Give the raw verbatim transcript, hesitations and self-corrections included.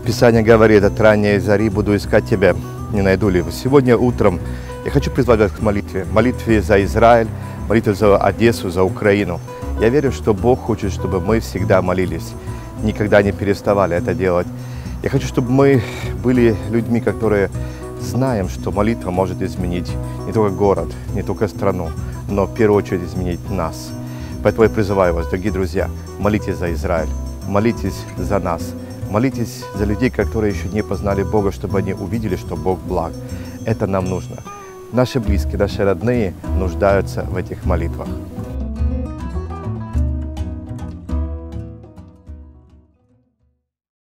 Писание говорит: от ранней зари буду искать тебя, не найду ли. Сегодня утром я хочу призвать вас к молитве. Молитве за Израиль, молитве за Одессу, за Украину. Я верю, что Бог хочет, чтобы мы всегда молились, никогда не переставали это делать. Я хочу, чтобы мы были людьми, которые знаем, что молитва может изменить не только город, не только страну, но в первую очередь изменить нас. Поэтому я призываю вас, дорогие друзья, молитесь за Израиль, молитесь за нас, молитесь за людей, которые еще не познали Бога, чтобы они увидели, что Бог благ. Это нам нужно. Наши близкие, наши родные нуждаются в этих молитвах.